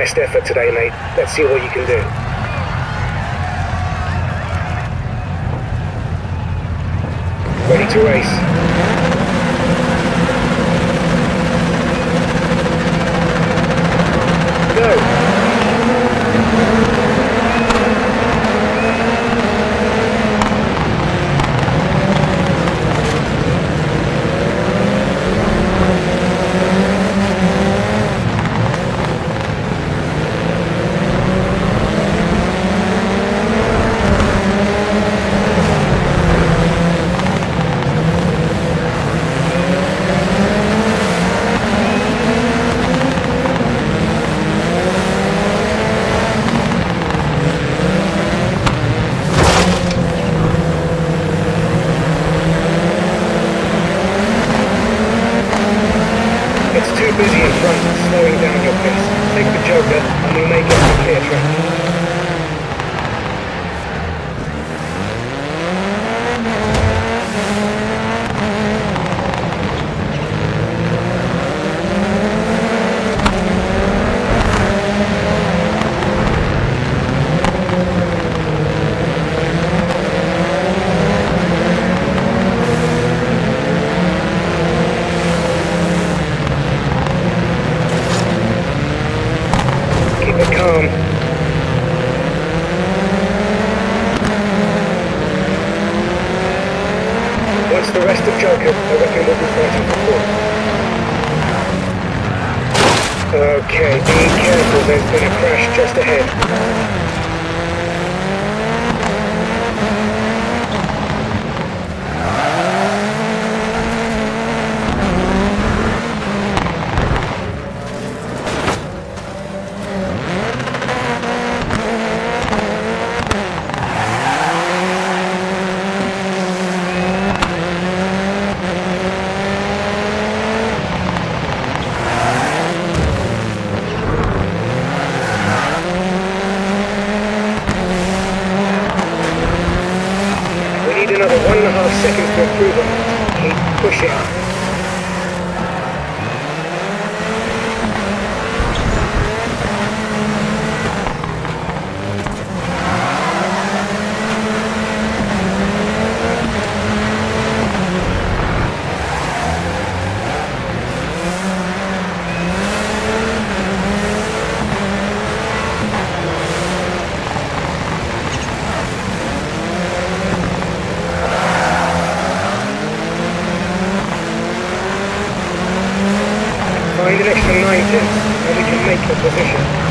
Best effort today, mate. Let's see what you can do. Ready to race. Go! Too busy in front, slowing down your pace. Take the Joker, and we may get some clear track. Calm. Once the rest of Joker, I reckon we'll be fighting for fourth. Okay, be careful, there's been a crash just ahead. Another 1.5 seconds to improve on it. Keep pushing. Find an extra 9 tenths and we can make the position.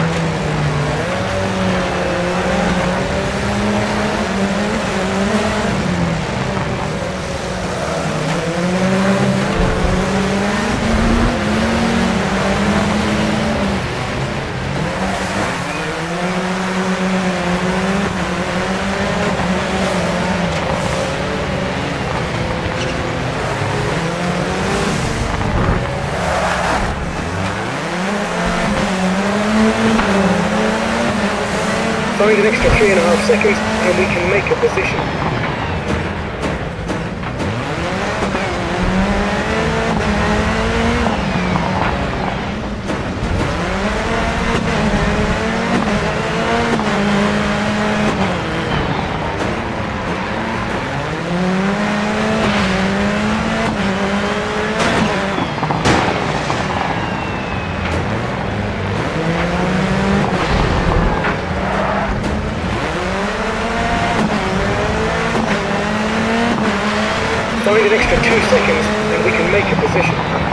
Find an extra 3.5 seconds and we can make a position. Find an extra 2 seconds and we can make a position.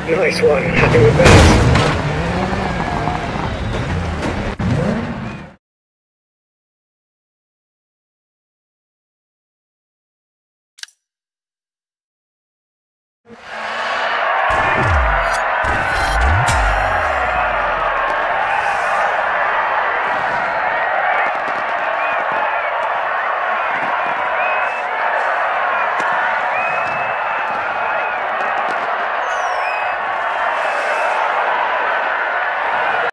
Nice one. Happy with that.